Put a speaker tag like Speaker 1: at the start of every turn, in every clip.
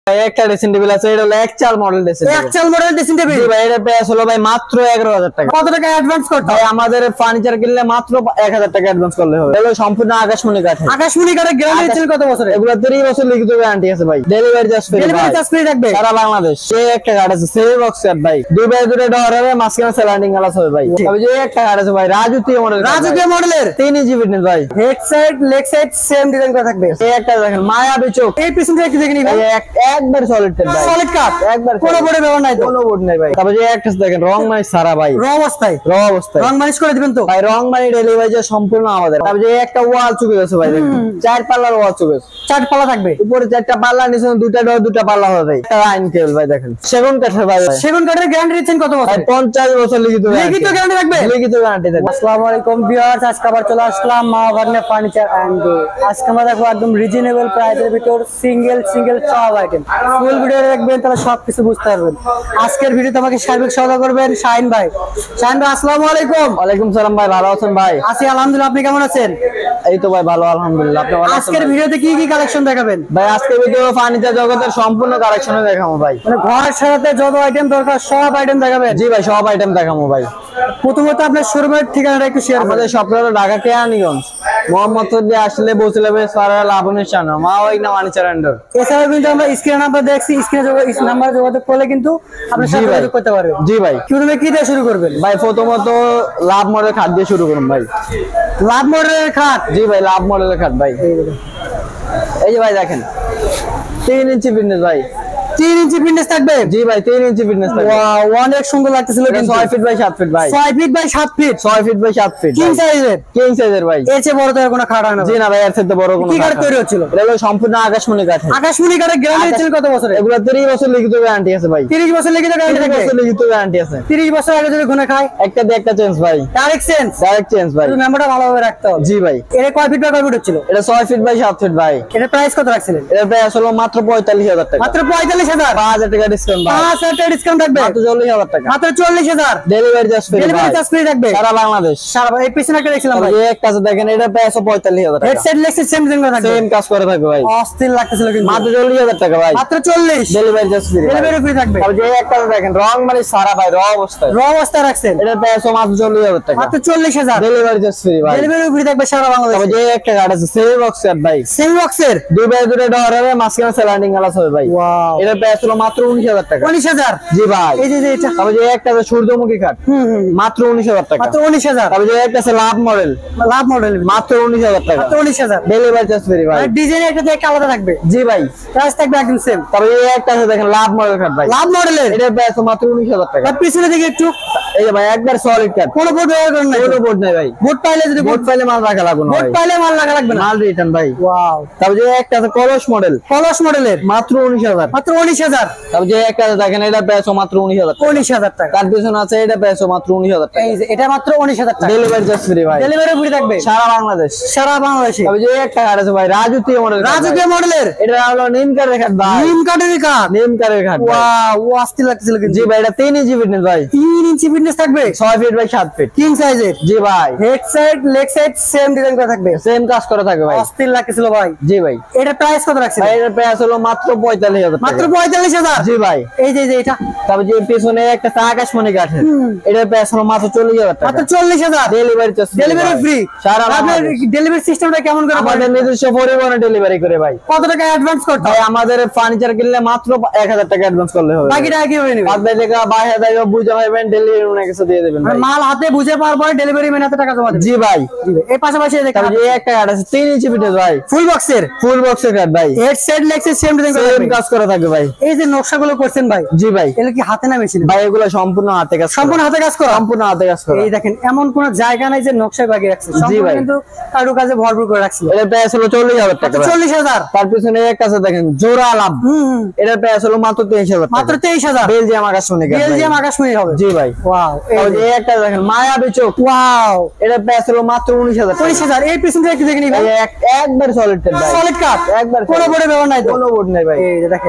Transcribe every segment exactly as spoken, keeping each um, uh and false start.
Speaker 1: একটা dressing table আছে, এটা হলো এক চাল মডেল ড্রেসিং টেবিল।
Speaker 2: এক চাল মডেল ড্রেসিং টেবিল
Speaker 1: জি ভাই, এটা প্রাইস হলো ভাই মাত্র এগারো হাজার টাকা।
Speaker 2: কত টাকা অ্যাডভান্স করতে
Speaker 1: ভাই আমাদের ফার্নিচার কিনলে মাত্র এক হাজার টাকা অ্যাডভান্স করলে হবে। এটা হলো সম্পূর্ণ আকাশমণি কাঠের।
Speaker 2: আকাশমণি কাঠের গ্যারান্টি দিচ্ছেন কত বছরে?
Speaker 1: এগুলো ত্রিশ বছর লিখিত গ্যারান্টি আছে ভাই। Delivery charge free.
Speaker 2: Delivery charge free থাকবে
Speaker 1: সারা বাংলাদেশ। এই একটা কাঠ আছে সেমি বক্স কাঠ ভাই, দুই বাই দুই ডোর হবে, মাঝখানে স্লাইডিং গ্লাস হবে ভাই। তবে যে একটা কাঠ আছে ভাই রাজকীয় মডেল,
Speaker 2: রাজকীয় মডেলের
Speaker 1: তিন ইঞ্চি ফিটনেস ভাই।
Speaker 2: Head side leg side same design করা থাকবে।
Speaker 1: এই একটা দেখেন মায়াবী চোখ।
Speaker 2: এই পিছনটা একটু দেখে নিবেন,
Speaker 1: একবার সলিড কাঠ ভাই,
Speaker 2: সলিড কাঠ,
Speaker 1: একবার
Speaker 2: কোনো বোর্ডে ব্যবহার নাই তো,
Speaker 1: কোনো বোর্ড নাই ভাই। তবে যে একটা দেখেন রং মাইজ সারা ভাই,
Speaker 2: র অবস্থায়
Speaker 1: র অবস্থায়
Speaker 2: রং মালিশ করে দিবেন তো
Speaker 1: ভাই। রং মানি ডেলিভারি যে সম্পূর্ণ আমাদের। তবে যে একটা ওয়াল চুকে গেছে ভাই, দেখেন চার পাল্লার ওয়াল চুকে গেছে,
Speaker 2: চার পাল্লা থাকবে,
Speaker 1: উপরে চারটা পাল্লা, নিচে দুটা ডোর দুটা পাল্লা হবে। একটা আইন কেবল ভাই, দেখেন সেগুন কাঠের ভাই।
Speaker 2: সেগুন কাঠের গ্যারান্টি দিচ্ছেন কত বছর?
Speaker 1: পঞ্চাশ বছর লিখিত
Speaker 2: লিখিত গ্যারান্টি থাকবে,
Speaker 1: লিখিত গ্যারান্টি থাকবে।
Speaker 2: আসসালামু আলাইকুম ভিউয়ার্স, আজকে আবার চলে আসলাম মা ভাগ্নে ফার্নিচার এন্ড ডোর। আজকে আমরা দেখবো একদম রিজনেবল প্রাইসের ভিতর সিঙ্গেল সিঙ্গেল সব আইটেম। ফুল ভিডিও দেখবেন তাহলে সবকিছু বুঝতে পারবেন। আজকের ভিডিওতে আমাকে সার্বিক সহায়তা করবেন শাহিন ভাই। শাহিন ভাই আসসালামু আলাইকুম।
Speaker 1: ওয়ালাইকুম সালাম ভাই, ভালো আছেন ভাই?
Speaker 2: আছি আলহামদুলিল্লাহ, আপনি কেমন আছেন?
Speaker 1: এই তো ভাই ভালো আলহামদুলিল্লাহ। আপনি ভালো আছেন?
Speaker 2: আজকের ভিডিওতে কি কি কালেকশন দেখাবেন
Speaker 1: ভাই? আজকের ভিডিও ফার্নিচার জগতের সম্পূর্ণ কালেকশন দেখাবো ভাই,
Speaker 2: মানে ঘর সাজাতে যত আইটেম দরকার সব আইটেম দেখাবেন।
Speaker 1: জি ভাই, সব আইটেম দেখাবো ভাই।
Speaker 2: প্রথমত আপনার শোরুমের ঠিকানাটা একটু শেয়ার করুন।
Speaker 1: আমাদের শপটা হলো ঢাকা কেরানীগঞ্জ, মোহাম্মদপুর দিয়ে আসলে বসলে সারা লাবণের সামনে মা ওই না ফার্নিচার এন্ড ডোর।
Speaker 2: এছাড়াও কিন্তু আমরা স্ক্রিনে নাম্বার দেখছি, স্ক্রিনে নাম্বার যোগাযোগ করলে কিন্তু আপনি সাথে যোগাযোগ করতে পারবেন।
Speaker 1: জি ভাই।
Speaker 2: প্রথমে কি দিয়ে শুরু করবেন
Speaker 1: ভাই? প্রথমত লাভ মডেল খাট দিয়ে শুরু করুন ভাই।
Speaker 2: লাভ মডেলের খাট?
Speaker 1: জি ভাই, লাভ মডেলের খাট ভাই। এই যে ভাই দেখেন তিন ইঞ্চি ফিটনেস ভাই,
Speaker 2: তিন ইঞ্চি ফিটনেস থাকবে।
Speaker 1: জি ভাই, তিন ইঞ্চি ফিটনেস থাকবে।
Speaker 2: ওয়াও, অনেক সুন্দর লাগতেছিল কিন্তু।
Speaker 1: ছয় ফিট বাই সাত ফিট ভাই।
Speaker 2: ছয় ফিট বাই সাত ফিট
Speaker 1: ছয় ফিট বাই সাত ফিট
Speaker 2: কিং সাইজের।
Speaker 1: কিং সাইজের ভাই।
Speaker 2: এর চেয়ে বড় তো আর কোনো খাট হয় না।
Speaker 1: জি না ভাই, এর থেকে বড় কোনো
Speaker 2: কি কাঠ তৈরি হচ্ছিল?
Speaker 1: এটা হলো সম্পূর্ণ আকাশমণি কাঠ।
Speaker 2: আকাশমণি কাঠের গ্যারান্টি দিচ্ছেন কত বছরে?
Speaker 1: এগুলো ত্রিশ বছর লিখিত গ্যারান্টি আছে ভাই।
Speaker 2: ত্রিশ বছর লিখিত গ্যারান্টি
Speaker 1: ত্রিশ
Speaker 2: থাকবে।
Speaker 1: বছর লিখিত গ্যারান্টি আছে।
Speaker 2: ত্রিশ বছর আগে যদি গুনে খায়
Speaker 1: একটা দিয়ে একটা চেঞ্জ ভাই,
Speaker 2: ডাইরেক্ট চেঞ্জ।
Speaker 1: ডাইরেক্ট চেঞ্জ ভাই।
Speaker 2: শুধু নাম্বারটা ভালোভাবে রাখতে হবে।
Speaker 1: জি ভাই।
Speaker 2: এর কয় ফিট বাই কয় ফিট হচ্ছিল?
Speaker 1: এটা ছয় ফিট বাই সাত ফিট ভাই।
Speaker 2: এর প্রাইস কত রাখছিলেন?
Speaker 1: এর প্রাইস হলো মাত্র পঁয়তাল্লিশ হাজার টাকা।
Speaker 2: মাত্র পঁয়তাল্লিশ হাজার।
Speaker 1: পাঁচ হাজার টাকা ডিসকাউন্ট ভাই।
Speaker 2: পাঁচ হাজার টাকা ডিসকাউন্ট থাকবে।
Speaker 1: মাত্র চল্লিশ হাজার টাকা।
Speaker 2: মাত্র চল্লিশ হাজার।
Speaker 1: Delivery charge free.
Speaker 2: Delivery charge free থাকবে
Speaker 1: সারা বাংলাদেশ।
Speaker 2: সারা এই পিছনে একটা দেখছিলাম ভাই,
Speaker 1: এই একটা আছে দেখেন, এটা প্রাইস পঁয়তাল্লিশ হাজার টাকা।
Speaker 2: হেডসেট লেক্সি সেম ডিজাইন করা থাকবে,
Speaker 1: সেম কাজ করে থাকবে ভাই।
Speaker 2: অস্থির লাগতেছিল কিন্তু।
Speaker 1: মাত্র চল্লিশ হাজার টাকা ভাই।
Speaker 2: মাত্র চল্লিশ।
Speaker 1: Delivery charge free.
Speaker 2: Delivery free থাকবে।
Speaker 1: আর যে একটা আছে দেখেন রং মানে সারা ভাই, র অবস্থায়
Speaker 2: র অবস্থায় রাখছেন,
Speaker 1: এটা প্রাইস মাত্র চল্লিশ হাজার টাকা।
Speaker 2: মাত্র চল্লিশ হাজার।
Speaker 1: ডেলিভারি চার্জ ফ্রি ভাই।
Speaker 2: ডেলিভারি ফ্রি থাকবে সারা
Speaker 1: তবে
Speaker 2: বাংলাদেশে।
Speaker 1: যে একটা কাঠ আছে সেমি বক্স কাঠ ভাই,
Speaker 2: সেম বক্সের
Speaker 1: দুই বাই দুই ডোর হবে, মাঝখানে স্লাইডিং গ্লাস হবে ভাই।
Speaker 2: ওয়াও,
Speaker 1: এটার প্রাইস হলো মাত্র উনিশ হাজার টাকা।
Speaker 2: উনিশ হাজার।
Speaker 1: জি ভাই।
Speaker 2: এই যে যে এটা
Speaker 1: তবে যে একটা আছে সূর্যমুখী কাঠ,
Speaker 2: হুম হুম
Speaker 1: মাত্র উনিশ হাজার টাকা।
Speaker 2: মাত্র উনিশ হাজার।
Speaker 1: তবে যে একটা আছে লাভ মডেল,
Speaker 2: লাভ মডেল
Speaker 1: মাত্র উনিশ হাজার টাকা।
Speaker 2: মাত্র উনিশ হাজার।
Speaker 1: ডেলিভারি চার্জ ফ্রি ভাই।
Speaker 2: ডিজাইন একটা থেকে আলাদা থাকবে।
Speaker 1: জি ভাই।
Speaker 2: প্রাইস থাকবে একদম সেম।
Speaker 1: তবে এই একটা আছে দেখেন লাভ মডেল কাঠ ভাই,
Speaker 2: লাভ মডেলের
Speaker 1: এটার প্রাইস মাত্র উনিশ হাজার টাকা।
Speaker 2: আর পিছনে দিকে একটু
Speaker 1: এই যে ভাই একবার সলিড কাঠ,
Speaker 2: কোনো বোর্ড ব্যবহার করেন না,
Speaker 1: কোনো বোর্ড নাই ভাই।
Speaker 2: বোর্ড পাইলে যদি
Speaker 1: বোর্ড পাইলে মাল রাখা লাগবে না
Speaker 2: বোর্ড
Speaker 1: ভাই,
Speaker 2: পাইলে মাল লাগা লাগবে না,
Speaker 1: মাল রিটার্ন ভাই।
Speaker 2: ওয়াও।
Speaker 1: তবে যে একটা আছে কলস মডেল,
Speaker 2: কলস মডেলের
Speaker 1: মাত্র উনিশ হাজার।
Speaker 2: মাত্র উনিশ হাজার।
Speaker 1: তবে যে একটা আছে দেখেন, এটার প্রাইস মাত্র উনিশ হাজার টাকা।
Speaker 2: উনিশ হাজার টাকা।
Speaker 1: তার পিছনে আছে এটা প্রাইস মাত্র উনিশ হাজার টাকা।
Speaker 2: এই যে এটা মাত্র উনিশ হাজার টাকা।
Speaker 1: ডেলিভারি চার্জ ফ্রি ভাই।
Speaker 2: ডেলিভারি ফ্রি থাকবে
Speaker 1: সারা বাংলাদেশ।
Speaker 2: সারা বাংলাদেশে।
Speaker 1: তবে যে একটা কাঠ আছে ভাই রাজকীয় মডেল,
Speaker 2: রাজকীয় মডেলের
Speaker 1: এটা হলো নিম কাঠের খাট ভাই।
Speaker 2: নিম কাঠের কাঠ।
Speaker 1: নিম কাঠের খাট ভাই।
Speaker 2: ওয়াও, ও অস্থির লাগতেছিল কিন্তু।
Speaker 1: জি ভাই, এটা তিন ইঞ্চি ফিটনেস ভাই,
Speaker 2: তিন ইঞ্চি ফিটনেস থাকবে,
Speaker 1: ছয় ফিট বাই সাত ফিট
Speaker 2: কিং সাইজের।
Speaker 1: জি ভাই।
Speaker 2: Head side leg side same design করা থাকবে,
Speaker 1: সেম কাজ করে থাকবে ভাই।
Speaker 2: অস্থির লাগতেছিল ভাই।
Speaker 1: জি ভাই।
Speaker 2: এটা প্রাইস কত রাখছেন?
Speaker 1: ভাই এটার প্রাইস হলো মাত্র পঁয়তাল্লিশ হাজার টাকা।
Speaker 2: মাত্র পঁয়তাল্লিশ হাজার।
Speaker 1: জি ভাই।
Speaker 2: এই যে যে এটা
Speaker 1: তবে যে পিছনে একটা আকাশমণি কাঠের, এটার প্রাইস হলো মাত্র চল্লিশ হাজার টাকা।
Speaker 2: মাত্র চল্লিশ হাজার।
Speaker 1: ডেলিভারি চার্জ
Speaker 2: ডেলিভারি ফ্রি
Speaker 1: সারা
Speaker 2: আপনার
Speaker 1: বাংলাদেশ।
Speaker 2: ডেলিভারি সিস্টেমটা কেমন করে?
Speaker 1: আমাদের নিজস্ব পরিবহনে ডেলিভারি করে ভাই।
Speaker 2: কত টাকা অ্যাডভান্স করতে
Speaker 1: ভাই
Speaker 2: হয়?
Speaker 1: আমাদের ফার্নিচার কিনলে মাত্র এক হাজার টাকা অ্যাডভান্স করলে হবে।
Speaker 2: বাকি টাকা কিভাবে নেবেন?
Speaker 1: বাদ বাকি টাকা বাইরে থেকে বুঝে পাবেন, ডেলিভারি মনে কিছু দিয়ে দেবেন ভাই।
Speaker 2: মাল হাতে বুঝে পাওয়ার পরে ডেলিভারি ম্যান হাতে টাকা জমা দেবে।
Speaker 1: জি ভাই।
Speaker 2: এই পাশাপাশি
Speaker 1: তবে যে একটা কাঠ আছে তিন ইঞ্চি ফিটনেস ভাই,
Speaker 2: ফুল বক্সের
Speaker 1: ফুল বক্সের কাঠ ভাই,
Speaker 2: head side leg side same design করা
Speaker 1: সেম
Speaker 2: থাকবে।
Speaker 1: কাজ করে থাকবে ভাই।
Speaker 2: এই যে নকশাগুলো করছেন ভাই,
Speaker 1: জি ভাই।
Speaker 2: এগুলো কি হাতে না মেশিনে?
Speaker 1: ভাই এগুলো সম্পূর্ণ হাতে কাজ করা।
Speaker 2: সম্পূর্ণ হাতে কাজ করা।
Speaker 1: সম্পূর্ণ হাতে কাজ করা।
Speaker 2: এই দেখেন এমন কোন জায়গা নাই যে নকশায় বাগিয়ে রাখছে, সম্পূর্ণ
Speaker 1: ভাই।
Speaker 2: কিন্তু কারু কাজে ভরপুর করে রাখছিল।
Speaker 1: এটার প্রাইস হলো চল্লিশ হাজার টাকা ভাই।
Speaker 2: চল্লিশ হাজার।
Speaker 1: তার পিছনে একটা আছে দেখেন জোড়া লাভ,
Speaker 2: হুম,
Speaker 1: এটার প্রাইস হলো মাত্র তেইশ হাজার টাকা।
Speaker 2: মাত্র তেইশ হাজার।
Speaker 1: বেলজিয়াম আকাশমণি কাঠ ভাই।
Speaker 2: বেলজিয়াম আকাশমণি হবে।
Speaker 1: জি ভাই।
Speaker 2: ওয়াও।
Speaker 1: তবে যে একটা দেখেন মায়াবী চোখ,
Speaker 2: ওয়াও,
Speaker 1: এটার প্রাইস হলো মাত্র উনিশ হাজার টাকা।
Speaker 2: উনিশ হাজার। এই পিছনটা একটু দেখে নিবেন,
Speaker 1: ভাই এক- একবার সলিড কাঠ ভাই,
Speaker 2: সলিড কাঠ,
Speaker 1: একবার
Speaker 2: কোনো বোর্ডে ব্যবহার নাই তো,
Speaker 1: কোনো বোর্ড নাই ভাই।
Speaker 2: এই যে দেখেন এটা প্রাইস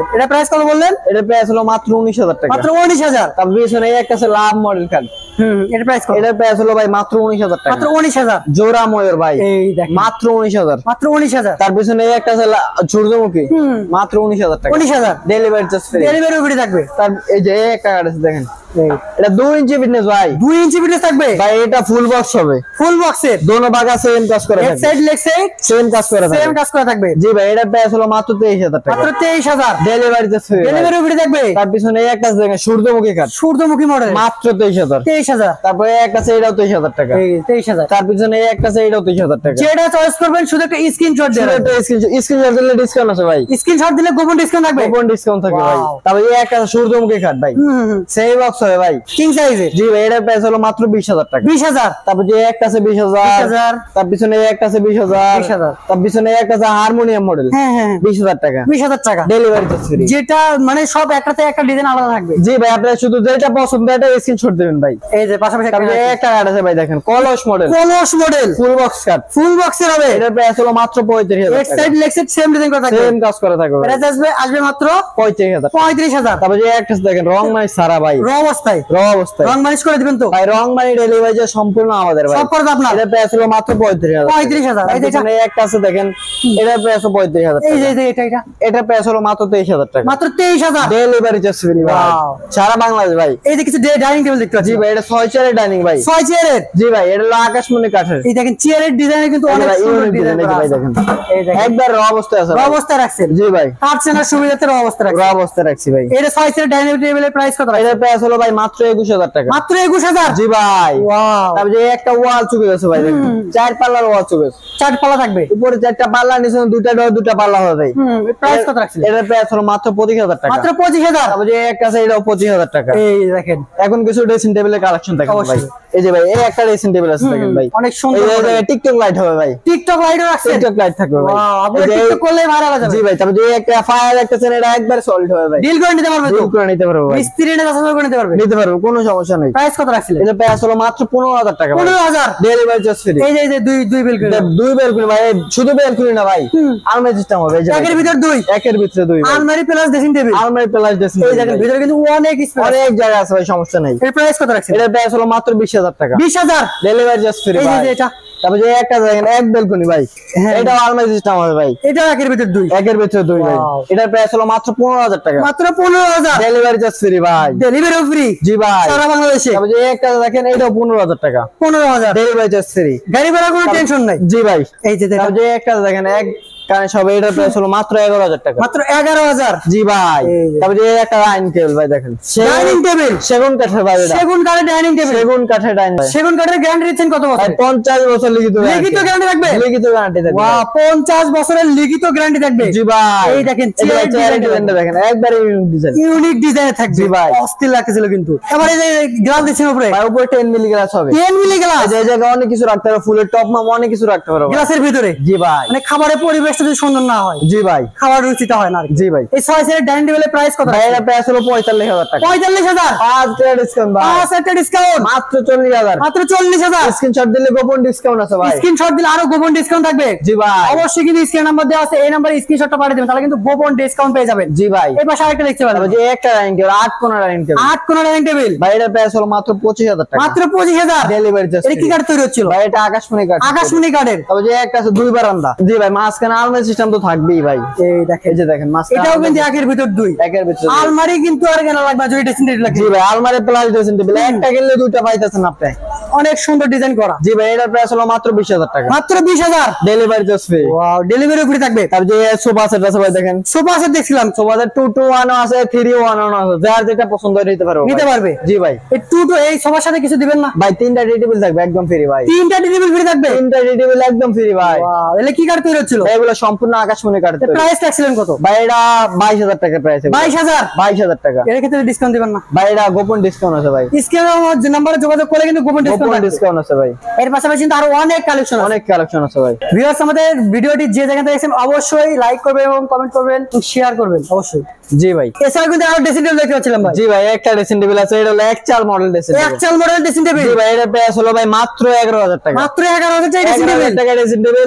Speaker 2: প্রাইস কত বললেন?
Speaker 1: এটা প্রাইস হলো মাত্র উনিশ হাজার টাকা।
Speaker 2: মাত্র উনিশ হাজার।
Speaker 1: তারপর পিছনে একটা আছে লাভ মডেল কার্ড।
Speaker 2: হুম, এটা প্রাইস কত?
Speaker 1: এটা প্রাইস হলো ভাই মাত্র উনিশ হাজার টাকা।
Speaker 2: মাত্র উনিশ হাজার।
Speaker 1: জোড়া ময়ূর ভাই,
Speaker 2: এই দেখেন
Speaker 1: মাত্র উনিশ হাজার।
Speaker 2: মাত্র উনিশ হাজার।
Speaker 1: তার পিছনে একটা আছে লা- সূর্যমুখী,
Speaker 2: হুম,
Speaker 1: মাত্র উনিশ হাজার টাকা।
Speaker 2: উনিশ হাজার।
Speaker 1: Delivery charge free.
Speaker 2: Delivery free থাকবে।
Speaker 1: তার এই যে একটা কার্ড আছে দেখেন,
Speaker 2: এই
Speaker 1: এটা দুই ইঞ্চি ফিটনেস ভাই।
Speaker 2: দুই ইঞ্চি ফিটনেস থাকবে
Speaker 1: ভাই এটা ফুল বক্স হবে,
Speaker 2: ফুল বক্সের।
Speaker 1: দোনো বাগা সেম কাজ করে
Speaker 2: এক
Speaker 1: থাকবে,
Speaker 2: সাইড লেগ সাইড
Speaker 1: সেম কাজ করে
Speaker 2: সেম
Speaker 1: থাকবে।
Speaker 2: কাজ করা থাকবে।
Speaker 1: জি ভাই এটা প্রাইস হলো মাত্র তেইশ হাজার টাকা।
Speaker 2: মাত্র তেইশ হাজার।
Speaker 1: Delivery charge free.
Speaker 2: Delivery free থাকবে।
Speaker 1: তার পিছনে একটা আছে দেখেন সূর্যমুখী কার্ড,
Speaker 2: সূর্যমুখী মডেল,
Speaker 1: মাত্র তেইশ হাজার।
Speaker 2: তেইশ হাজার।
Speaker 1: তারপরে একটা আছে এটাও তেইশ হাজার টাকা।
Speaker 2: এই তেইশ হাজার।
Speaker 1: তার পিছনে একটা আছে এটাও তেইশ হাজার টাকা।
Speaker 2: যেটা চয়েস করবেন শুধু একটা স্ক্রিনশট দিয়ে
Speaker 1: শুধু একটা স্ক্রিনশট স্ক্রিনশট দিলে ডিসকাউন্ট আছে ভাই।
Speaker 2: স্ক্রিনশট দিলে গোপন ডিসকাউন্ট থাকবে।
Speaker 1: গোপন ডিসকাউন্ট থাকবে ভাই।
Speaker 2: Wow.
Speaker 1: তারপরে এই একটা সূর্যমুখী কার্ড ভাই,
Speaker 2: হুম হুম,
Speaker 1: সেই বক্স হবে ভাই,
Speaker 2: কিং সাইজের।
Speaker 1: জি ভাই এটার প্রাইস হলো মাত্র বিশ হাজার টাকা।
Speaker 2: বিশ হাজার।
Speaker 1: তারপর যে একটা আছে বিশ
Speaker 2: বিশ
Speaker 1: হাজার,
Speaker 2: হাজার।
Speaker 1: তার পিছনে একটা আছে বিশ হাজার,
Speaker 2: বিশ হাজার।
Speaker 1: তার পিছনে একটা আছে হারমোনিয়াম মডেল,
Speaker 2: হ্যাঁ হ্যাঁ হ্যাঁ,
Speaker 1: বিশ হাজার টাকা।
Speaker 2: বিশ হাজার টাকা।
Speaker 1: Delivery charge free.
Speaker 2: যেটা মানে সব একটাতে একটা ডিজাইন আলাদা থাকবে।
Speaker 1: জি ভাই আপনারা শুধু যেটা পছন্দ এটা স্ক্রিনশট দিবেন ভাই।
Speaker 2: এই যে পাশাপাশি একটা
Speaker 1: তারপরে একটা কার্ড আছে ভাই দেখেন, কলস মডেল,
Speaker 2: কলস model,
Speaker 1: full box card,
Speaker 2: full বক্সের হবে।
Speaker 1: এটার প্রাইস হলো মাত্র পঁয়ত্রিশ হাজার
Speaker 2: এক
Speaker 1: টাকা।
Speaker 2: Side leg side same design করা থাকবে।
Speaker 1: সেম কাজ করে থাকবে ভাই।
Speaker 2: এটা আসবে আসবে মাত্র
Speaker 1: পঁয়ত্রিশ হাজার।
Speaker 2: পঁয়ত্রিশ হাজার।
Speaker 1: তারপর যে একটা আছে দেখেন রং মানি সারা ভাই,
Speaker 2: র অবস্থায়
Speaker 1: র অবস্থায়
Speaker 2: রং মালিশ করে দিবেন তো?
Speaker 1: ভাই, রং মানি ডেলিভারি যে সম্পূর্ণ আমাদের ভাই,
Speaker 2: সব করে আপনার।
Speaker 1: এটার প্রাইস হলো মাত্র পঁয়ত্রিশ হাজার।
Speaker 2: পঁয়ত্রিশ হাজার। এই যে এটা,
Speaker 1: এখানে একটা আছে দেখেন, এটার প্রাইস হলো পঁয়ত্রিশ হাজার
Speaker 2: এই যে
Speaker 1: টাকা।
Speaker 2: এই যে এটা এটা
Speaker 1: এটার প্রাইস হলো মাত্র তেইশ হাজার টাকা।
Speaker 2: মাত্র তেইশ হাজার।
Speaker 1: ডেলিভারি চার্জ ফ্রি ভাই,
Speaker 2: Wow.
Speaker 1: সারা বাংলাদেশ ভাই।
Speaker 2: এই যে কিছু ডাইনিং টেবিল দেখতে
Speaker 1: জি
Speaker 2: পাচ্ছি
Speaker 1: ভাই এটা ছয় চেয়ারের ডাইনিং ভাই।
Speaker 2: ছয় চেয়ারের।
Speaker 1: জি ভাই এটা হলো আকাশমণি কাঠের।
Speaker 2: এই দেখেন চেয়ারের ডিজাইনে কিন্তু
Speaker 1: এই
Speaker 2: অনেক
Speaker 1: ভাই,
Speaker 2: সুন্দর
Speaker 1: unique
Speaker 2: ডিজাইন
Speaker 1: design, এই যে
Speaker 2: করা
Speaker 1: ভাই
Speaker 2: আছে।
Speaker 1: দেখেন,
Speaker 2: এই দেখেন
Speaker 1: একবার র অবস্থায় আছে
Speaker 2: র
Speaker 1: ভাই।
Speaker 2: অবস্থায় রাখছেন।
Speaker 1: জি ভাই
Speaker 2: কাটছেন আর সুবিধাতে র অবস্থায়
Speaker 1: র
Speaker 2: রাখছেন।
Speaker 1: অবস্থায় রাখছি ভাই।
Speaker 2: এটা ছয় চেয়ারের ডাইনিং টেবিলের প্রাইস কত?
Speaker 1: এটার প্রাইস হলো ভাই মাত্র একুশ হাজার টাকা।
Speaker 2: মাত্র একুশ হাজার।
Speaker 1: জি ভাই।
Speaker 2: ওয়াও,
Speaker 1: তারপরে যে একটা ওয়াল চুকে গেছে ভাই দেখেন, চার পাল্লার ওয়াল চুকে গেছে,
Speaker 2: চার পাল্লা থাকবে।
Speaker 1: উপরে চারটা পাল্লা, নিচে দুটা ডোর দুটা পাল্লা হবে ভাই।
Speaker 2: হুম, প্রাইস কত রাখছিলেন?
Speaker 1: এটার প্রাইস হলো মাত্র পঁচিশ হাজার টাকা।
Speaker 2: মাত্র পঁচিশ হাজার।
Speaker 1: তারপরে যে একটা আছে এটাও পঁচিশ হাজার টাকা।
Speaker 2: এই দেখেন
Speaker 1: এখন কিছু ড্রেসিং টেবিলের কালেকশন দেখেন ভাই।
Speaker 2: অবশ্যই।
Speaker 1: এই যে ভাই এই একটা ড্রেসিং টেবিল আছে দেখেন ভাই,
Speaker 2: অনেক সুন্দর
Speaker 1: এই যে
Speaker 2: model।
Speaker 1: জায়গায় টিকটক লাইট হবে ভাই,
Speaker 2: টিকটক লাইটও রাখছেন।
Speaker 1: টিকটক লাইট থাকবে ভাই।
Speaker 2: ওয়াও, আপনি
Speaker 1: এই যে
Speaker 2: টিকটক করলে ভাইরাল হয়ে যাবে।
Speaker 1: জি ভাই। তারপরে যে একটা ফায়ার একটা আছে, এটা একবার সলিড হবে ভাই,
Speaker 2: ডিল করে নিতে পারবে তো?
Speaker 1: ডিল করে নিতে পারবো ভাই,
Speaker 2: মিস্ত্রি এনে দশ হাজার করে নিতে পারবে।
Speaker 1: নিতে পারবো, কোনো সমস্যা নেই।
Speaker 2: প্রাইস কত রাখছিলেন?
Speaker 1: এটা প্রাইস হলো মাত্র পনেরো হাজার টাকা ভাই।
Speaker 2: পনেরো হাজার।
Speaker 1: Delivery charge free.
Speaker 2: এই যে এই যে দুই দুই বিল করে
Speaker 1: দুই বেলকুনি ভাই, শুধু বেলকুনি না ভাই, আলমারি সিস্টেম হবে। এই যে
Speaker 2: একের ভিতর দুই,
Speaker 1: একের ভিতরে দুই ভাই।
Speaker 2: আলমারি প্লাস ড্রেসিং টেবিল।
Speaker 1: আলমারি প্লাস ড্রেসিং
Speaker 2: এই দেখেন ভিতরে কিন্তু অনেক স্পেস।
Speaker 1: অনেক জায়গা আছে ভাই, সমস্যা নাই।
Speaker 2: এর প্রাইস কত রাখছেন?
Speaker 1: এটার প্রাইস হলো মাত্র বিশ হাজার টাকা।
Speaker 2: বিশ হাজার।
Speaker 1: ডেলিভারি চার্জ ফ্রি
Speaker 2: এই যে
Speaker 1: ভাই।
Speaker 2: যে এটা,
Speaker 1: তারপর যে একটা দেখেন এক বেলকুনি ভাই,
Speaker 2: হ্যাঁ।
Speaker 1: এটাও আলমারি সিস্টেম হবে ভাই,
Speaker 2: এটা একের ভিতর দুই,
Speaker 1: একের ভিতরে দুই ভাই।
Speaker 2: Wow.
Speaker 1: এটার প্রাইস হলো মাত্র পনেরো হাজার টাকা।
Speaker 2: মাত্র পনেরো হাজার।
Speaker 1: ডেলিভারি চার্জ ফ্রি ভাই।
Speaker 2: ডেলিভারি ফ্রি
Speaker 1: জি ভাই।
Speaker 2: সারা বাংলাদেশে।
Speaker 1: তারপর যে একটা দেখেন এটাও পনেরো হাজার টাকা।
Speaker 2: পনেরো হাজার।
Speaker 1: Delivery charge free.
Speaker 2: গাড়ি ভাড়া কোনো টেনশন নাই।
Speaker 1: জি ভাই।
Speaker 2: এই যে
Speaker 1: তারপর যে একটা দেখেন এক কানে সব, এটার প্রাইস হলো মাত্র এগারো হাজার টাকা।
Speaker 2: মাত্র এগারো হাজার।
Speaker 1: জি ভাই।
Speaker 2: এই যে।
Speaker 1: তারপর যে একটা ডাইনিং টেবিল ভাই দেখেন,
Speaker 2: ডাইনিং টেবিল
Speaker 1: সেগুন কাঠের ভাই, এটা
Speaker 2: সেগুন কাঠের ডাইনিং টেবিল।
Speaker 1: সেগুন কাঠের ডাইনিং ভাই।
Speaker 2: সেগুন কাঠের গ্যারান্টি দিচ্ছেন কত বছর?
Speaker 1: ভাই পঞ্চাশ বছর লিখিত
Speaker 2: লিখিত গ্যারান্টি থাকবে?
Speaker 1: লিখিত গ্যারান্টি থাকবে।
Speaker 2: ওয়াও, পঞ্চাশ বছরের লিখিত গ্যারান্টি থাকবে।
Speaker 1: জি ভাই।
Speaker 2: এই দেখেন
Speaker 1: এই যে
Speaker 2: চেয়ার
Speaker 1: চেয়ারের
Speaker 2: ডিজাইনটা
Speaker 1: ডিজাইনটা দেখেন, একবারে ইউনিক ডিজাইন
Speaker 2: ইউনিক ডিজাইনে থাকবে।
Speaker 1: জি ভাই।
Speaker 2: অস্থির লাগতেছিল কিন্তু। এবার এই যে গ্লাস দিচ্ছেন উপরে,
Speaker 1: ভাই, উপরে দশ মিলি গ্লাস হবে।
Speaker 2: দশ মিলি গ্লাস।
Speaker 1: এই যে এই জায়গায় অনেক কিছু রাখতে পারো, ফুলের টপ মাম অনেক কিছু রাখতে পারো ভাই।
Speaker 2: গ্লাসের ভিতরে
Speaker 1: জি ভাই।
Speaker 2: মানে খাবারের পরিবেশটা যদি সুন্দর না হয়,
Speaker 1: জি ভাই।
Speaker 2: খাবার রুচিটা হয় না আর কি।
Speaker 1: জি ভাই।
Speaker 2: এই ছয় সেটের ডাইনিং টেবিলের প্রাইস কত?
Speaker 1: ভাই এটা প্রাইস হলো পঁয়তাল্লিশ হাজার টাকা।
Speaker 2: পঁয়তাল্লিশ হাজার।
Speaker 1: পাঁচ টাকা ডিসকাউন্ট ভাই,
Speaker 2: পাঁচ একটা ডিসকাউন্ট।
Speaker 1: মাত্র চল্লিশ হাজার।
Speaker 2: মাত্র চল্লিশ হাজার।
Speaker 1: স্ক্রিনশট দিলে গোপন ডিসকাউন্ট আছে ভাই।
Speaker 2: স্ক্রিনশট দিলে আরো গোপন ডিসকাউন্ট থাকবে।
Speaker 1: জি ভাই।
Speaker 2: অবশ্যই কিন্তু স্ক্রিন নাম্বার দেওয়া আছে, এই নাম্বারে স্ক্রিনশটটা পাঠিয়ে দেবেন, তাহলে কিন্তু গোপন ডিসকাউন্ট পেয়ে যাবেন।
Speaker 1: জি ভাই।
Speaker 2: এই পাশে আরেকটা দেখতে
Speaker 1: তারপর
Speaker 2: পাবেন,
Speaker 1: যে একটা ডাইনিং টেবিল, আট কোণা ডাইনিং টেবিল
Speaker 2: আট কোণা ডাইনিং টেবিল।
Speaker 1: ভাই, এটার প্রাইস হলো মাত্র পঁচিশ হাজার টাকা।
Speaker 2: মাত্র পঁচিশ হাজার।
Speaker 1: ডেলিভারি চার্জ
Speaker 2: এটা কি কাঠ তৈরি হচ্ছিল?
Speaker 1: ভাই, এটা আকাশমণি কাঠ।
Speaker 2: আকাশমণি কাঠের।
Speaker 1: তারপর যে একটা আছে দুই বারান্দা। জি ভাই, মাঝখানে আলমারি সিস্টেম তো থাকবেই ভাই।
Speaker 2: এই দেখেন,
Speaker 1: এই যে দেখেন মাঝখানে
Speaker 2: এটাও কিন্তু একের ভিতর দুই।
Speaker 1: একের ভিতরে দুই।
Speaker 2: আলমারি কিন্তু আর কেনা লাগবে, যদি ড্রেসিং টেবিল লাগে।
Speaker 1: জি ভাই, আলমারি প্লাস ড্রেসিং টেবিল একটা কিনলে দুইটা পাইতেছেন আপনি।
Speaker 2: অনেক সুন্দর ডিজাইন করা।
Speaker 1: জি ভাই, এটার প্রাইস হলো মাত্র বিশ হাজার টাকা।
Speaker 2: মাত্র বিশ হাজার।
Speaker 1: Delivery charge free.
Speaker 2: Wow, delivery free থাকবে।
Speaker 1: তারপর যে সোফা সেট আছে ভাই দেখেন,
Speaker 2: সোফা সেট দেখছিলাম,
Speaker 1: sofa set two two one আছে, থ্রি ওয়ান আছে, যার যেটা পছন্দ হয় নিতে পারবে
Speaker 2: নিতে পারবে।
Speaker 1: জি ভাই।
Speaker 2: এই টু টু এই সোফার সাথে কিছু দিবেন না?
Speaker 1: ভাই তিনটা টি টেবিল থাকবে একদম ফ্রি ভাই।
Speaker 2: তিনটা টেবিল ফ্রি থাকবে।
Speaker 1: তিনটা টি টেবিল একদম ফ্রি ভাই।
Speaker 2: ওয়াও, এলে কি কাঠ তৈরি হচ্ছিল?
Speaker 1: এগুলো সম্পূর্ণ আকাশমণি কাঠ।
Speaker 2: প্রাইস রাখছিলেন কত?
Speaker 1: ভাই এটা বাইশ হাজার টাকা প্রাইস।
Speaker 2: বাইশ হাজার।
Speaker 1: বাইশ হাজার টাকা।
Speaker 2: এর ক্ষেত্রে ডিসকাউন্ট দিবেন না?
Speaker 1: ভাই এটা গোপন ডিসকাউন্ট আছে ভাই।
Speaker 2: স্ক্রিনে নাম্বারে যোগাযোগ করে কিন্তু গোপন
Speaker 1: গোপন
Speaker 2: ডিসকাউন্ট
Speaker 1: ডিসকাউন্ট আছে ভাই।
Speaker 2: এর পাশাপাশি কিন্তু আরো অনেক কালেকশন আছে।
Speaker 1: অনেক কালেকশন আছে ভাই।
Speaker 2: ভিউয়ার্স, আমাদের ভিডিওটি যে জায়গা থেকে দেখছেন অবশ্যই লাইক করবেন এবং কমেন্ট করবেন এবং শেয়ার করবেন অবশ্যই।
Speaker 1: জি ভাই।
Speaker 2: এছাড়া কিন্তু আরো ড্রেসিং টেবিল দেখতে পাচ্ছিলাম ভাই।
Speaker 1: জি ভাই, একটা ড্রেসিং টেবিল আছে, এটা হলো এক চাল মডেল ড্রেসিং টেবিল।
Speaker 2: এক চাল মডেল ড্রেসিং টেবিল।
Speaker 1: জি ভাই, এটার প্রাইস হলো ভাই মাত্র এগারো হাজার টাকা।
Speaker 2: মাত্র এগারো হাজার টাকা ড্রেসিং
Speaker 1: এগারো হাজার
Speaker 2: টেবিল।
Speaker 1: টাকা ড্রেসিং টেবিল।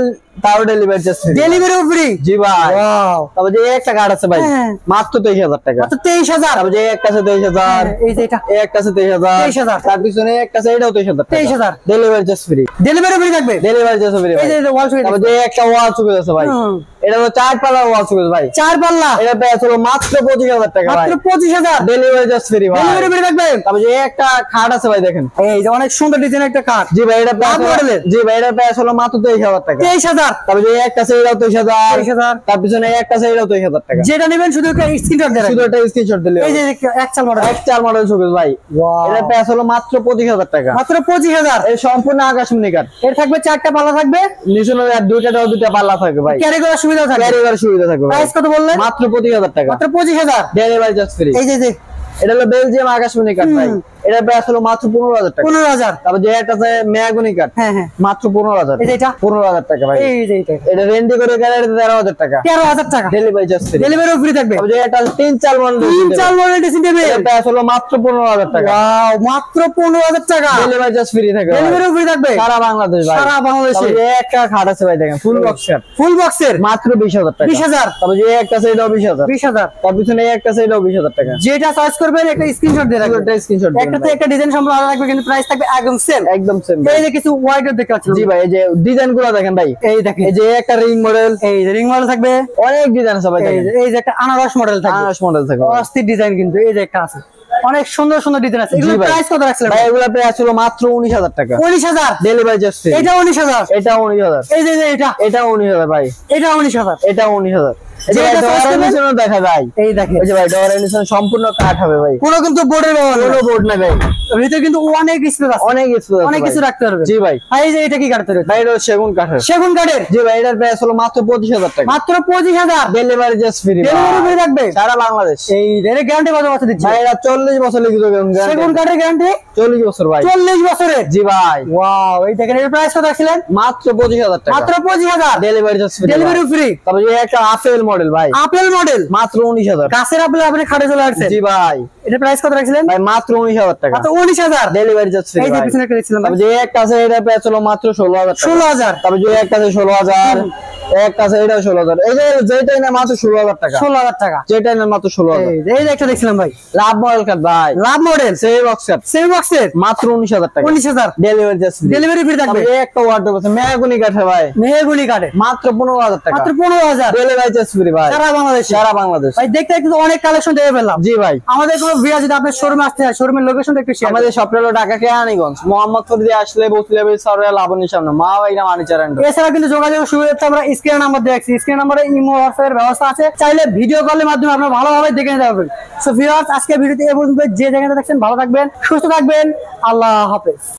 Speaker 1: তাও delivery charge free.
Speaker 2: Delivery free?
Speaker 1: জি ভাই।
Speaker 2: ওয়াও।
Speaker 1: তবে যে একটা কার্ড আছে ভাই মাত্র তেইশ হাজার টাকা।
Speaker 2: মাত্র তেইশ হাজার?
Speaker 1: তবে যে একটা আছে তেইশ হাজার,
Speaker 2: এই যে এটা
Speaker 1: এই একটা আছে তেইশ হাজার,
Speaker 2: তেইশ হাজার,
Speaker 1: তার পিছনে একটা আছে এটাও তেইশ হাজার,
Speaker 2: তেইশ হাজার
Speaker 1: delivery charge free.
Speaker 2: Delivery free থাকবে?
Speaker 1: Delivery charge free.
Speaker 2: এই যে ওয়াল সুকেস।
Speaker 1: তবে যে একটা ওয়াল সুকেস আছে ভাই, এটা হলো চার পাল্লা ওয়াল সুকেস ভাই।
Speaker 2: চার পাল্লা?
Speaker 1: এটা প্রাইস হলো মাত্র পঁচিশ হাজার টাকা ভাই।
Speaker 2: মাত্র পঁচিশ হাজার?
Speaker 1: ডেলিভারি চার্জ ফ্রি ভাই।
Speaker 2: ডেলিভারি ফ্রি থাকবে?
Speaker 1: তবে যে একটা খাট আছে ভাই দেখেন,
Speaker 2: এই যে অনেক সুন্দর ডিজাইন একটা কাঠ।
Speaker 1: জি ভাই, এটা প্রাইস
Speaker 2: লাভ মডেলের?
Speaker 1: জি ভাই, এটা প্রাইস হলো মাত্র তেইশ হাজার টাকা।
Speaker 2: তেইশ হাজার?
Speaker 1: তবে যে একটা আছে এটাও তেইশ হাজার,
Speaker 2: তেইশ হাজার,
Speaker 1: তার পিছনে একটা আছে এটাও তেইশ হাজার টাকা।
Speaker 2: যেটা নেবেন শুধু একটা স্ক্রিনশট দেন,
Speaker 1: শুধু একটা স্ক্রিনশট দিলে
Speaker 2: এই যে এক চাল মডেল,
Speaker 1: এক চার মডেল সুকেস ভাই। এটা প্রাইস হলো মাত্র পঁচিশ হাজার টাকা।
Speaker 2: মাত্র পঁচিশ হাজার?
Speaker 1: এই সম্পূর্ণ আকাশমণি কাঠ।
Speaker 2: এর থাকবে চারটা পাল্লা থাকবে,
Speaker 1: নিচে দুইটা দুইটা পাল্লা থাকবে ভাই,
Speaker 2: ক্যারি করার সুবিধা থাকবে,
Speaker 1: ক্যারি করার সুবিধা থাকবে।
Speaker 2: প্রাইস কত বললেন?
Speaker 1: মাত্র পঁচিশ হাজার টাকা।
Speaker 2: মাত্র পঁচিশ হাজার,
Speaker 1: ডেলিভারি চার্জ ফ্রি।
Speaker 2: এই যে
Speaker 1: এটা হলো বেলজিয়াম আকাশমণি কাঠ ভাই, এটা প্রাইস হলো মাত্র পনেরো হাজার টাকা।
Speaker 2: পনেরো হাজার?
Speaker 1: তারপর যে একটা আছে মেয়াগুনি কাঠ,
Speaker 2: হ্যাঁ হ্যাঁ,
Speaker 1: মাত্র পনেরো হাজার।
Speaker 2: এই যে এটা
Speaker 1: পনেরো হাজার টাকা ভাই।
Speaker 2: এই যে এটা
Speaker 1: এটা রেন্ডি করে গেলে তেরো হাজার টাকা।
Speaker 2: তেরো হাজার টাকা
Speaker 1: delivery charge free.
Speaker 2: Delivery free থাকবে?
Speaker 1: তারপর যে একটা তিন চার মডেল,
Speaker 2: তিন চার মডেল ড্রেসিং টেবিল,
Speaker 1: এটা প্রাইস হলো মাত্র পনেরো হাজার টাকা।
Speaker 2: ওয়াও, মাত্র পনেরো হাজার টাকা।
Speaker 1: ডেলিভারি চার্জ ফ্রি থাকবে।
Speaker 2: ডেলিভারি ফ্রি থাকবে
Speaker 1: সারা বাংলাদেশ ভাই,
Speaker 2: সারা বাংলাদেশে।
Speaker 1: তারপর যে একটা খাট আছে ভাই দেখেন, ফুল বক্স খাট,
Speaker 2: ফুল বক্সের
Speaker 1: মাত্র বিশ হাজার টাকা।
Speaker 2: বিশ হাজার?
Speaker 1: তবে যে একটা আছে এটাও বিশ হাজার,
Speaker 2: বিশ হাজার।
Speaker 1: তার পিছনে একটা আছে এটাও বিশ হাজার টাকা।
Speaker 2: যেটা চয়েস করবেন একটা স্ক্রিনশট দিয়ে রাখবেন,
Speaker 1: একটা স্ক্রিনশট দিন
Speaker 2: একটাতে
Speaker 1: ভাই।
Speaker 2: একটা ডিজাইন সম্পূর্ণ আলাদা থাকবে, কিন্তু প্রাইস থাকবে একদম সেম,
Speaker 1: একদম সেম।
Speaker 2: এই যে কিছু হোয়াইট দেখতে পাচ্ছেন,
Speaker 1: জি ভাই, এই যে ডিজাইন গুলো দেখেন ভাই,
Speaker 2: এই দেখেন,
Speaker 1: এই যে একটা রিং মডেল,
Speaker 2: এই যে রিং মডেল থাকবে,
Speaker 1: অনেক ডিজাইন আছে ভাই
Speaker 2: এই
Speaker 1: দেখেন,
Speaker 2: যে এই যে একটা আনারস মডেল থাকবে,
Speaker 1: আনারস মডেল থাকবে।
Speaker 2: অস্থির ডিজাইন, কিন্তু এই যে একটা আছে, অনেক সুন্দর সুন্দর ডিজাইন আছে। এগুলো
Speaker 1: জি ভাই।
Speaker 2: প্রাইস কত রাখছিলেন?
Speaker 1: ভাই এগুলা প্রাইস হলো মাত্র উনিশ হাজার টাকা।
Speaker 2: উনিশ হাজার?
Speaker 1: Delivery charge free.
Speaker 2: এটা উনিশ হাজার?
Speaker 1: এটা উনিশ হাজার।
Speaker 2: এই যে যে এটা,
Speaker 1: এটা উনিশ হাজার ভাই।
Speaker 2: এটা উনিশ হাজার?
Speaker 1: এটা উনিশ হাজার। এই যে
Speaker 2: যেটা
Speaker 1: ডোর
Speaker 2: choice করবেন-
Speaker 1: এডিশনও দেখা যায়,
Speaker 2: এই দেখেন,
Speaker 1: এই যে ভাই ডোর এডিশন সম্পূর্ণ কাঠ হবে ভাই,
Speaker 2: কোনো কিন্তু বোর্ডের ব্যবহার
Speaker 1: কোনো
Speaker 2: নেই,
Speaker 1: বোর্ড না ভাই,
Speaker 2: ভিতরে কিন্তু অনেক স্পেস আছে,
Speaker 1: অনেক কিছু আছে
Speaker 2: অনেক
Speaker 1: ভাই।
Speaker 2: কিছু রাখতে পারবে।
Speaker 1: জি ভাই।
Speaker 2: আর এই যে এটা কি কাটতে রয়েছে?
Speaker 1: ভাই এটা হলো সেগুন কাঠের।
Speaker 2: সেগুন কাঠের?
Speaker 1: জি ভাই, এটার প্রাইস হলো মাত্র পঁচিশ হাজার টাকা।
Speaker 2: মাত্র পঁচিশ হাজার?
Speaker 1: Delivery charge free.
Speaker 2: Delivery free থাকবে
Speaker 1: সারা বাংলাদেশ।
Speaker 2: এই এর গ্যারান্টি কত বছর দিচ্ছে?
Speaker 1: ভাই এটা চল্লিশ বছর লিখিত
Speaker 2: সেগুন কাঠের গ্যারান্টি
Speaker 1: চল্লিশ বছর ভাই।
Speaker 2: চল্লিশ বছরের?
Speaker 1: জি ভাই।
Speaker 2: ওয়াও, এই দেখেন এর প্রাইস কত রাখছিলেন?
Speaker 1: মাত্র পঁচিশ হাজার টাকা।
Speaker 2: মাত্র পঁচিশ হাজার?
Speaker 1: Delivery charge free.
Speaker 2: Delivery free.
Speaker 1: তবে যে একটা আপেল মডেল ভাই,
Speaker 2: আপেল মডেল,
Speaker 1: মাত্র উনিশ হাজার।
Speaker 2: গাছের আপেল আপনি খাটে চলে আসছে।
Speaker 1: জি ভাই।
Speaker 2: এটা প্রাইস কত রাখছিলেন?
Speaker 1: ভাই মাত্র উনিশ হাজার টাকা।
Speaker 2: মাত্র উনিশ হাজার?
Speaker 1: Delivery charge free.
Speaker 2: এই যে পিছনে একটা দেখছিলাম,
Speaker 1: তবে যে একটা আছে এটা প্রাইস হলো মাত্র ষোলো হাজার টাকা।
Speaker 2: ষোলো হাজার?
Speaker 1: তবে যে একটা আছে ষোলো হাজার, একটা আছে এটাও ষোলো হাজার। এই যে যেটাই না মাত্র ষোলো হাজার টাকা।
Speaker 2: ষোলো হাজার টাকা?
Speaker 1: যেটাই না মাত্র ষোলো হাজার।
Speaker 2: এই যে- এই যে একটা দেখছিলাম ভাই,
Speaker 1: লাভ মডেল কার্ড ভাই,
Speaker 2: লাভ মডেল,
Speaker 1: সেই বক্স কার্ড,
Speaker 2: সেমি বক্সের,
Speaker 1: মাত্র উনিশ হাজার টাকা।
Speaker 2: উনিশ হাজার?
Speaker 1: Delivery charge free.
Speaker 2: Delivery free থাকবে?
Speaker 1: তবে একটা ওয়ার্ডরোব আছে মেহগনি কাঠে ভাই,
Speaker 2: মেহগুনি কাঠে,
Speaker 1: মাত্র পনেরো হাজার টাকা।
Speaker 2: মাত্র পনেরো হাজার?
Speaker 1: ডেলিভারি চার্জ ফ্রি ভাই।
Speaker 2: সারা বাংলাদেশে?
Speaker 1: সারা বাংলাদেশ।
Speaker 2: ভাই দেখতে কিন্তু অনেক কালেকশন দেখে ফেললাম।
Speaker 1: জি ভাই।
Speaker 2: আমাদের কোনো ভিডিও যদি আপনার শোরুমে আসতে হয়, শোরুমের লোকেশনটা একটু শেয়ার।
Speaker 1: আমাদের শপটা হলো ঢাকা কেরানীগঞ্জ, মোহাম্মদপুর দিয়ে আসলে বসলে সরয়া লাবণীর সামনে মা ভাইনা মানিচার এন্ড।
Speaker 2: এছাড়া কিন্তু যোগাযোগের সুবিধা আমরা স্ক্রিন নাম্বার দেখছি, স্ক্রিন নাম্বারে ইমো হোয়াটসঅ্যাপের ব্যবস্থা আছে, চাইলে ভিডিও কলের মাধ্যমে আপনারা ভালোভাবে দেখে নিতে পারবেন। সো ভিউয়ার্স, আজকে ভিডিওতে এ পর্যন্ত, যে জায়গাটা দেখছেন ভালো থাকবেন, সুস্থ থাকবেন, আল্লাহ হাফেজ।